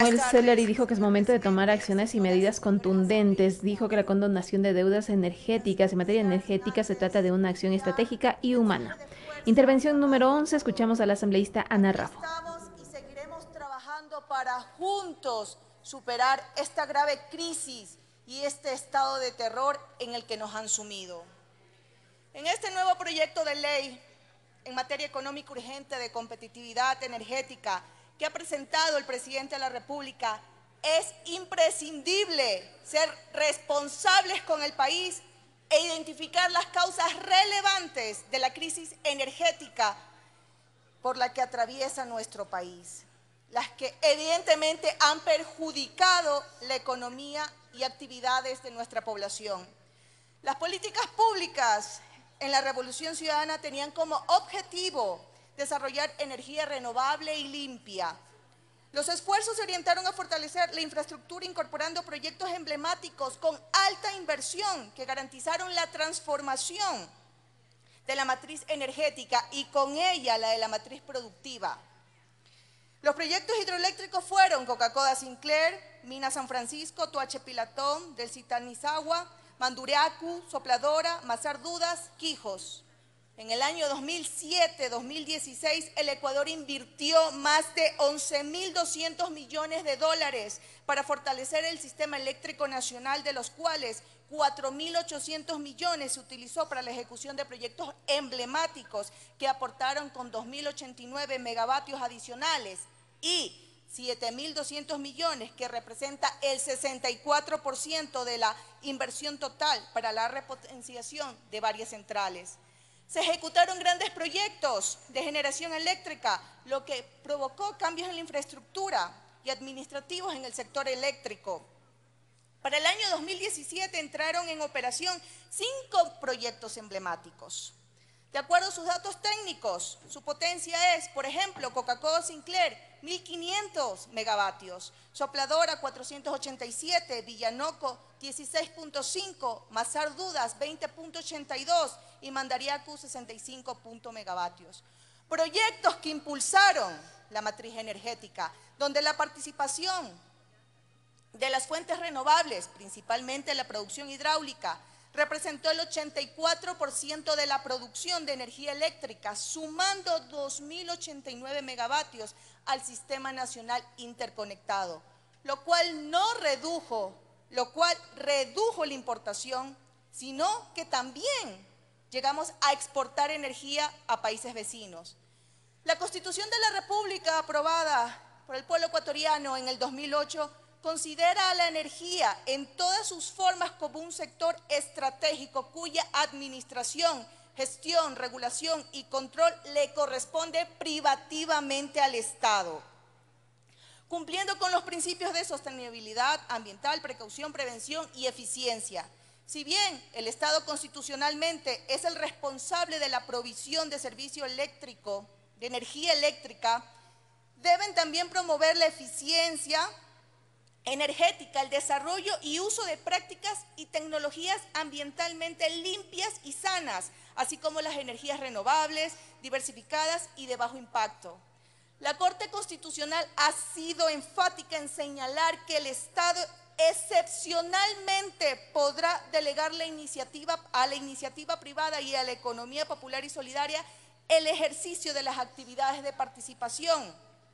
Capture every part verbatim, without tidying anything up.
Samuel Seller y dijo que es momento de tomar acciones y medidas contundentes. Dijo que la condonación de deudas energéticas en materia energética se trata de una acción estratégica y humana. Intervención número once, escuchamos a la asambleísta Ana Aquí Raffo. estamos y seguiremos trabajando para juntos superar esta grave crisis y este estado de terror en el que nos han sumido. En este nuevo proyecto de ley en materia económica urgente de competitividad energética que ha presentado el presidente de la República, es imprescindible ser responsables con el país e identificar las causas relevantes de la crisis energética por la que atraviesa nuestro país, las que evidentemente han perjudicado la economía y actividades de nuestra población. Las políticas públicas en la Revolución Ciudadana tenían como objetivo desarrollar energía renovable y limpia. Los esfuerzos se orientaron a fortalecer la infraestructura incorporando proyectos emblemáticos con alta inversión que garantizaron la transformación de la matriz energética y con ella la de la matriz productiva. Los proyectos hidroeléctricos fueron Coca-Cola Sinclair, Mina San Francisco, Toache Pilatón, del Citanizagua, Manduriacu, Sopladora, Mazar Dudas, Quijos. En el año dos mil siete dos mil dieciséis, el Ecuador invirtió más de once mil doscientos millones de dólares para fortalecer el sistema eléctrico nacional, de los cuales cuatro mil ochocientos millones se utilizó para la ejecución de proyectos emblemáticos que aportaron con dos mil ochenta y nueve megavatios adicionales y siete mil doscientos millones, que representa el sesenta y cuatro por ciento de la inversión total para la repotenciación de varias centrales. Se ejecutaron grandes proyectos de generación eléctrica, lo que provocó cambios en la infraestructura y administrativos en el sector eléctrico. Para el año dos mil diecisiete entraron en operación cinco proyectos emblemáticos. De acuerdo a sus datos técnicos, su potencia es, por ejemplo, Coca-Cola Sinclair, mil quinientos megavatios, Sopladora cuatrocientos ochenta y siete, Villanoco dieciséis punto cinco, Mazar Dudas veinte punto ochenta y dos y Mandariacu sesenta y cinco megavatios. Proyectos que impulsaron la matriz energética, donde la participación de las fuentes renovables, principalmente la producción hidráulica, representó el ochenta y cuatro por ciento de la producción de energía eléctrica, sumando dos mil ochenta y nueve megavatios al Sistema Nacional Interconectado, lo cual no redujo, lo cual redujo la importación, sino que también llegamos a exportar energía a países vecinos. La Constitución de la República, aprobada por el pueblo ecuatoriano en el dos mil ocho, considera a la energía en todas sus formas como un sector estratégico cuya administración, gestión, regulación y control le corresponde privativamente al Estado, cumpliendo con los principios de sostenibilidad ambiental, precaución, prevención y eficiencia. Si bien el Estado constitucionalmente es el responsable de la provisión de servicio eléctrico, de energía eléctrica, deben también promover la eficiencia energética, el desarrollo y uso de prácticas y tecnologías ambientalmente limpias y sanas, así como las energías renovables, diversificadas y de bajo impacto. La Corte Constitucional ha sido enfática en señalar que el Estado excepcionalmente podrá delegar la iniciativa, a la iniciativa privada y a la economía popular y solidaria el ejercicio de las actividades de participación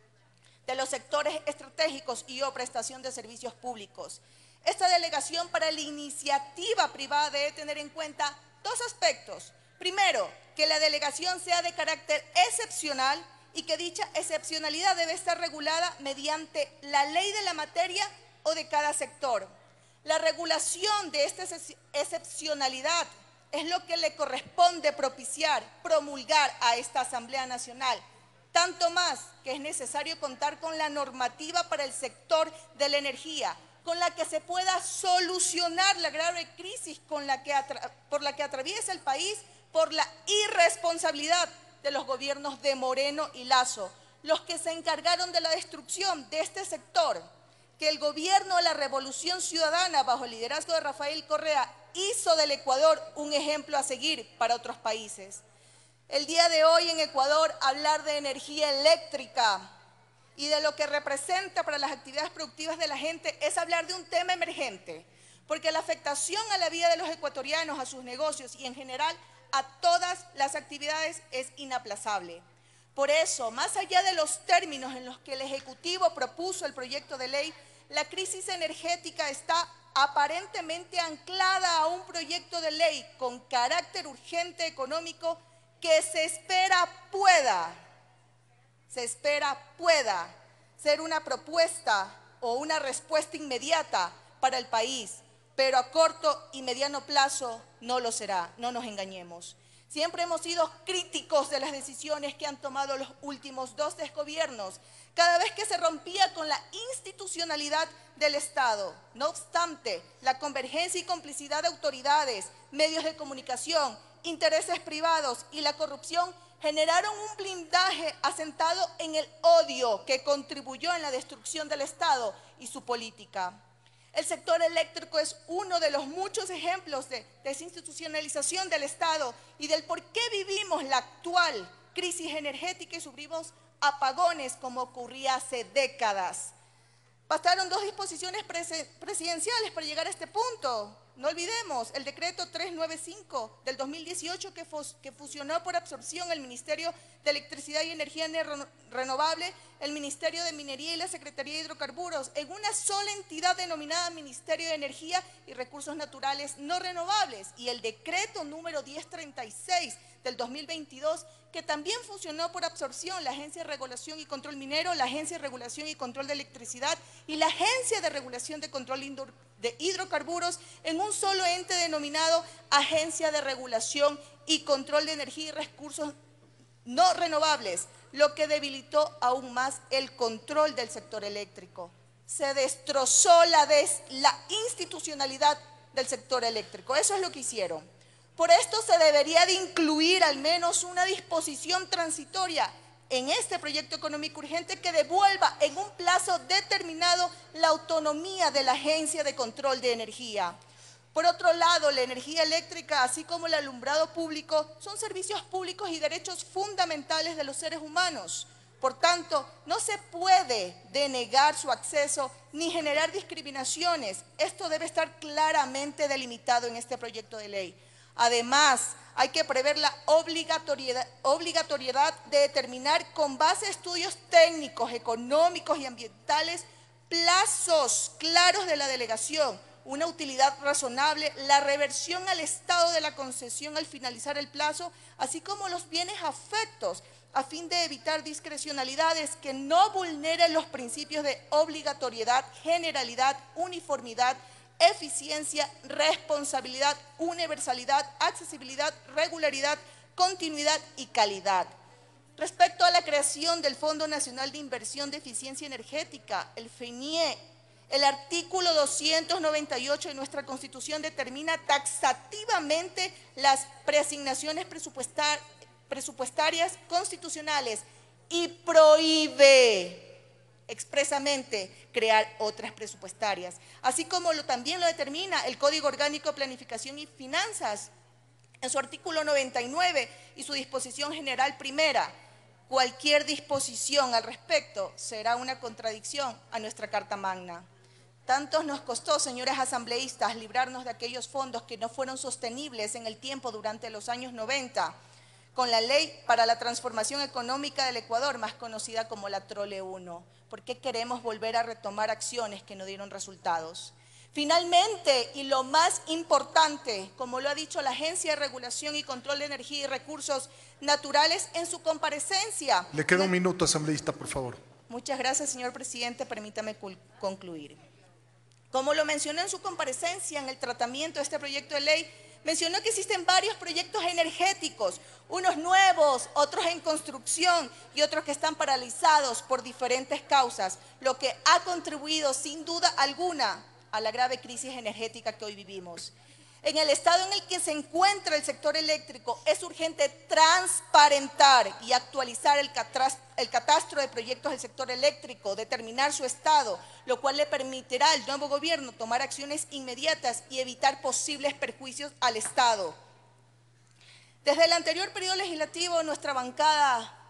de los sectores estratégicos y o prestación de servicios públicos. Esta delegación para la iniciativa privada debe tener en cuenta dos aspectos. Primero, que la delegación sea de carácter excepcional y que dicha excepcionalidad debe estar regulada mediante la ley de la materia o de cada sector. La regulación de esta excepcionalidad es lo que le corresponde propiciar, promulgar a esta Asamblea Nacional, tanto más que es necesario contar con la normativa para el sector de la energía, con la que se pueda solucionar la grave crisis con la que por la que atraviesa el país por la irresponsabilidad de los gobiernos de Moreno y Lasso, los que se encargaron de la destrucción de este sector, que el gobierno de la Revolución Ciudadana, bajo el liderazgo de Rafael Correa, hizo del Ecuador un ejemplo a seguir para otros países. El día de hoy en Ecuador hablar de energía eléctrica y de lo que representa para las actividades productivas de la gente es hablar de un tema emergente, porque la afectación a la vida de los ecuatorianos, a sus negocios y en general a todas las actividades es inaplazable. Por eso, más allá de los términos en los que el Ejecutivo propuso el proyecto de ley, la crisis energética está aparentemente anclada a un proyecto de ley con carácter urgente económico que se espera pueda, se espera pueda ser una propuesta o una respuesta inmediata para el país, pero a corto y mediano plazo no lo será, no nos engañemos. Siempre hemos sido críticos de las decisiones que han tomado los últimos dos desgobiernos, cada vez que se rompía con la institucionalidad del Estado. No obstante, la convergencia y complicidad de autoridades, medios de comunicación, intereses privados y la corrupción generaron un blindaje asentado en el odio que contribuyó en la destrucción del Estado y su política. El sector eléctrico es uno de los muchos ejemplos de desinstitucionalización del Estado y del por qué vivimos la actual crisis energética y sufrimos apagones como ocurría hace décadas. Bastaron dos disposiciones presidenciales para llegar a este punto. No olvidemos el decreto trescientos noventa y cinco del dos mil dieciocho que, que fusionó por absorción el Ministerio de Electricidad y Energía Renovable, el Ministerio de Minería y la Secretaría de Hidrocarburos en una sola entidad denominada Ministerio de Energía y Recursos Naturales No Renovables, y el decreto número diez treinta y seis del dos mil veintidós que también fusionó por absorción la Agencia de Regulación y Control Minero, la Agencia de Regulación y Control de Electricidad y la Agencia de Regulación de Control de Hidrocarburos en un solo ente denominado Agencia de Regulación y Control de Energía y Recursos No Renovables, lo que debilitó aún más el control del sector eléctrico. Se destrozó la, des, la institucionalidad del sector eléctrico. Eso es lo que hicieron. Por esto se debería de incluir al menos una disposición transitoria en este proyecto económico urgente que devuelva en un plazo determinado la autonomía de la Agencia de Control de Energía. Por otro lado, la energía eléctrica, así como el alumbrado público, son servicios públicos y derechos fundamentales de los seres humanos. Por tanto, no se puede denegar su acceso ni generar discriminaciones. Esto debe estar claramente delimitado en este proyecto de ley. Además, hay que prever la obligatoriedad, obligatoriedad de determinar con base a estudios técnicos, económicos y ambientales plazos claros de la delegación, una utilidad razonable, la reversión al estado de la concesión al finalizar el plazo, así como los bienes afectos, a fin de evitar discrecionalidades que no vulneren los principios de obligatoriedad, generalidad, uniformidad, eficiencia, responsabilidad, universalidad, accesibilidad, regularidad, continuidad y calidad. Respecto a la creación del Fondo Nacional de Inversión de Eficiencia Energética, el F E N I E, el artículo doscientos noventa y ocho de nuestra Constitución determina taxativamente las preasignaciones presupuestar, presupuestarias constitucionales y prohíbe expresamente crear otras presupuestarias, así como lo, también lo determina el Código Orgánico de Planificación y Finanzas en su artículo noventa y nueve y su disposición general primera. Cualquier disposición al respecto será una contradicción a nuestra Carta Magna. Tanto nos costó, señores asambleístas, librarnos de aquellos fondos que no fueron sostenibles en el tiempo durante los años noventa, con la Ley para la Transformación Económica del Ecuador, más conocida como la Trole uno. ¿Por qué queremos volver a retomar acciones que no dieron resultados? Finalmente, y lo más importante, como lo ha dicho la Agencia de Regulación y Control de Energía y Recursos Naturales en su comparecencia. Le queda un minuto, asambleísta, por favor. Muchas gracias, señor presidente. Permítame concluir. Como lo mencionó en su comparecencia en el tratamiento de este proyecto de ley, mencionó que existen varios proyectos energéticos, unos nuevos, otros en construcción y otros que están paralizados por diferentes causas, lo que ha contribuido sin duda alguna a la grave crisis energética que hoy vivimos. En el estado en el que se encuentra el sector eléctrico, es urgente transparentar y actualizar el catastro de proyectos del sector eléctrico, determinar su estado, lo cual le permitirá al nuevo gobierno tomar acciones inmediatas y evitar posibles perjuicios al Estado. Desde el anterior periodo legislativo, nuestra bancada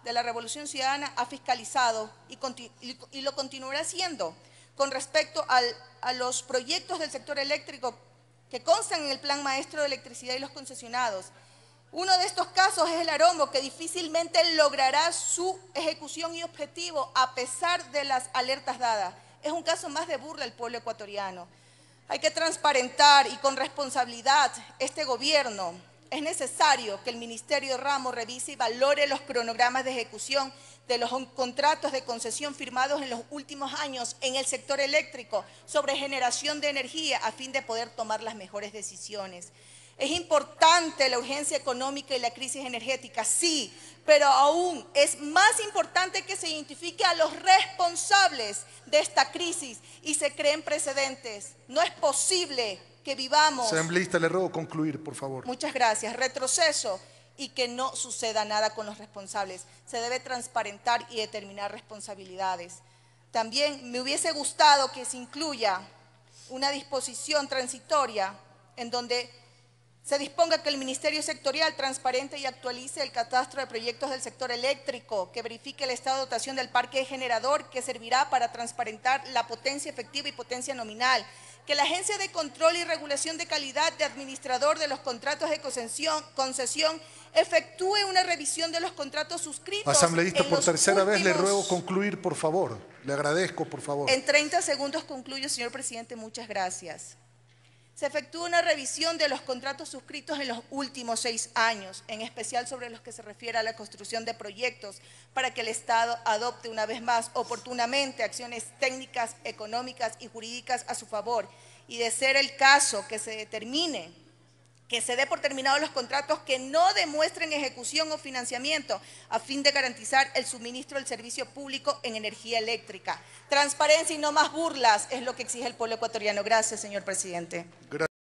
de la Revolución Ciudadana ha fiscalizado y, y, y lo continuará haciendo con respecto al, a los proyectos del sector eléctrico que constan en el Plan Maestro de Electricidad y los concesionados. Uno de estos casos es el Arombo, que difícilmente logrará su ejecución y objetivo a pesar de las alertas dadas. Es un caso más de burla al pueblo ecuatoriano. Hay que transparentar y con responsabilidad este gobierno. Es necesario que el Ministerio Ramos revise y valore los cronogramas de ejecución de los contratos de concesión firmados en los últimos años en el sector eléctrico sobre generación de energía a fin de poder tomar las mejores decisiones. Es importante la urgencia económica y la crisis energética, sí, pero aún es más importante que se identifique a los responsables de esta crisis y se creen precedentes. No es posible que vivamos… Asambleísta, le ruego concluir, por favor. Muchas gracias. Retroceso y que no suceda nada con los responsables. Se debe transparentar y determinar responsabilidades. También me hubiese gustado que se incluya una disposición transitoria en donde se disponga que el Ministerio Sectorial transparente y actualice el catastro de proyectos del sector eléctrico, que verifique el estado de dotación del parque generador que servirá para transparentar la potencia efectiva y potencia nominal, que la Agencia de Control y Regulación de Calidad de administrador de los contratos de concesión, concesión efectúe una revisión de los contratos suscritos. Asambleísta, por tercera últimos... vez le ruego concluir, por favor. Le agradezco, por favor. En treinta segundos concluyo, señor presidente. Muchas gracias. Se efectúa una revisión de los contratos suscritos en los últimos seis años, en especial sobre los que se refiere a la construcción de proyectos, para que el Estado adopte una vez más oportunamente acciones técnicas, económicas y jurídicas a su favor. Y de ser el caso que se determine que se dé por terminados los contratos que no demuestren ejecución o financiamiento a fin de garantizar el suministro del servicio público en energía eléctrica. Transparencia y no más burlas es lo que exige el pueblo ecuatoriano. Gracias, señor presidente. Gracias.